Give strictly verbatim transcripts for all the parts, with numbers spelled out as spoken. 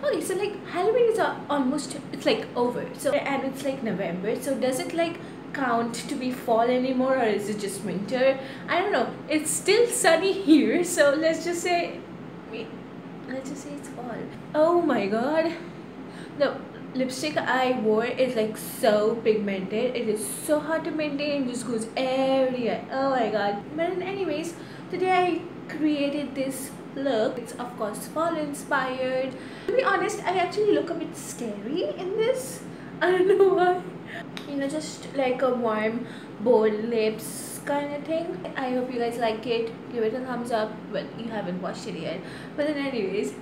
Okay, so like Halloween is al- almost, it's like over. So and it's like November. So does it like count to be fall anymore, or is it just winter? I don't know. It's still sunny here, so let's just say, wait, let's just say it's fall. Oh my god, the lipstick I wore is like so pigmented. It is so hard to maintain. It just goes everywhere. Oh my god. But anyways, today I created this look. It's of course fall inspired. To be honest, I actually look a bit scary in this. I don't know why. You know, just like a warm, bold lips kind of thing. I hope you guys like it. Give it a thumbs up. Well, you haven't watched it yet. But then anyways.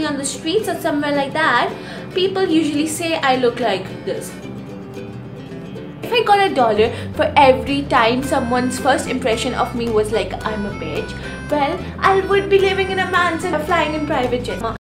me on the streets or somewhere like that, people usually say I look like this. If I got a dollar for every time someone's first impression of me was like I'm a bitch, well, I would be living in a mansion or flying in private jet.